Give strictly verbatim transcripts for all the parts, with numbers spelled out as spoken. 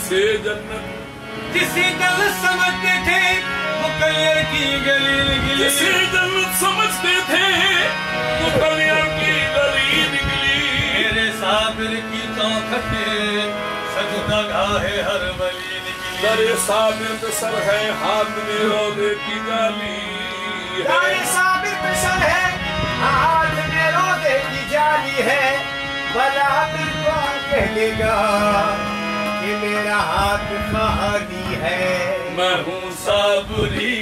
से जन्नत। जिसे जन्नत समझते थे वो कलियर की गली निकली। जिसे जन्नत समझते थे वो कलियर की गली निकली। मेरे साबिर की चौखट सजदा गाहे हर वली निकली। दरे साबिर पे सर है हाथ में रोज़े की जाली। दरे साबिर पे सर है हाथ में रोज़े की जाली है। भला दिल कौन कहेगा कि मेरा हाथ खाली है। मैं हूँ साबरी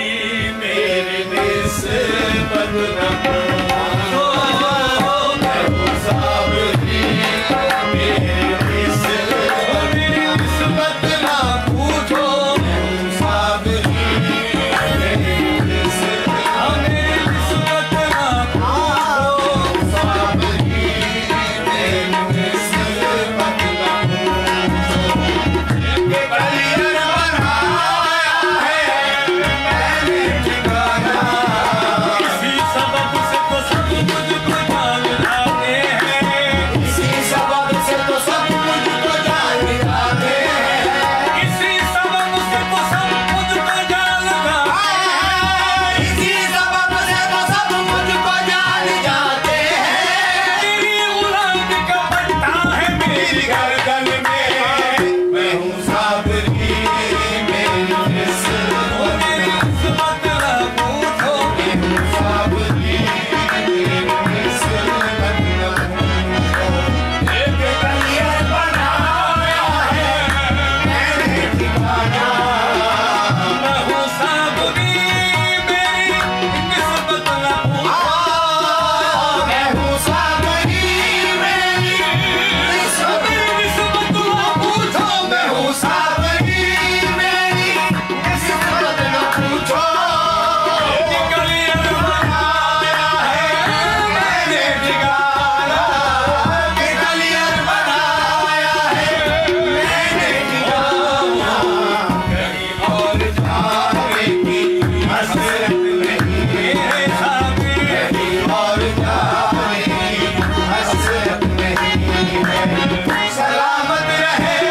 मेरे निस्बत न पूछो। मैं हूँ साबरी मेरे निस्बत मेरी निस्बत न पूछो। मैं हूँ साबरी मेरी निस्बत मेरी निस्बत न पूछो। साबरी मेरी निस्बत न पूछो। ये कलियर बनाया है मैंने ठिकाना। इसी सबब से तो सब मुझको जान जाते हैं। इसी सबब से तो सब मुझको जान जाते हैं। इसी सबब से तो सब मुझको जान जाते हैं। इसी सबब से तो सब मुझको जान जाते हैं। तेरी गुलाम का पट्टा है मेरी गर्दन में। मैं हूँ साबरी मेरी निस्बत मेरी निस्बत न पूछो। मैं हूँ साबरी मेरी निस्बत न पूछो। एक कलियर बनाया है मैंने ठिकाना। मैं हूँ साबरी मेरी निस्बत न पूछो। मैं हूँ साबरी मेरी निस्बत निस्बत न पूछो। मैं हूँ साबरी मेरी निस्बत न पूछो। ये कलियर बनाया है मैंने ठिकाना। ये कलियर बनाया है मैंने ठिकाना। कहीं और जाने की हसरत नहीं है साबिर। कहीं और जाने की हसरत नहीं है। सलामत रहे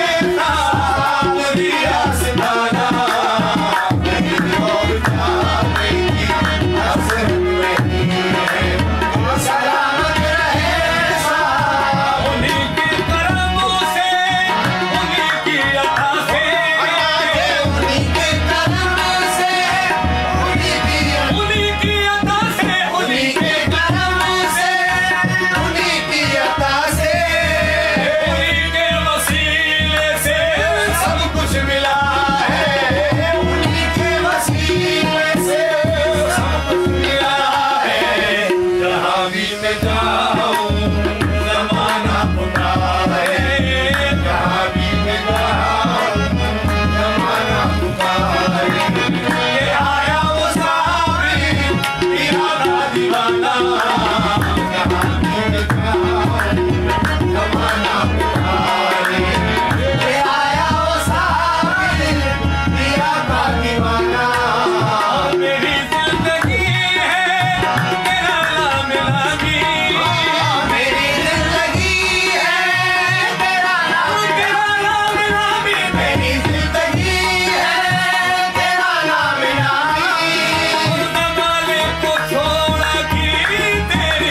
साबरी आस्ताना। कहीं और जाने की हसरत नहीं है। सलामत रहे साब उन्हीं के करमों से उन्हीं की अता से। उन्हीं के करम से उन्हीं की उन्हीं की अता से। उन्हीं के करम से उन्हीं की अता से। उन्हीं के वसीले से सब कुछ मिला है। उन्हीं के वसीले से सब कुछ मिला है। जहाँ भी मैं जाऊँ ज़माना पुकारे। जहाँ भी मैं जाऊँ ज़माना पुकारे। ये आया वो साबिर इरादा दीवाना। जहाँ भी मैं जाऊँ ज़माना पुकारे। ये आया वो साबिर इरादा दीवाना। मेरी जिंदगी है तेरा नाम लागी। मेरी जिंदगी है तेरा नाम तेरा नाम लागी। मेरी जिंदगी है तेरा नाम लागी। उस ज़माने को छोड़ा की तेरी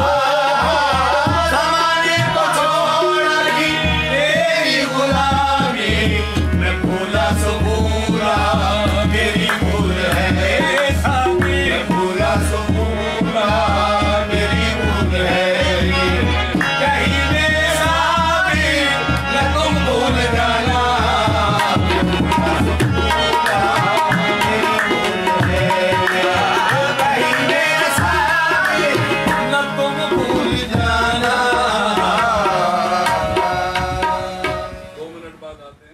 गुलामी। ज़माने को छोड़ा की तेरी गुलामी। मैं भूला सो भूला मेरी भूल है साबी। मैं भूला सो भूला मेरी भूल है। कहीं मेरे साबी न तुम भूल जाना। मैं भूला सो भूला मेरी भूल है। कहीं मेरे साबी न तुम भूल जाना। दो मिनट बाद आते हैं।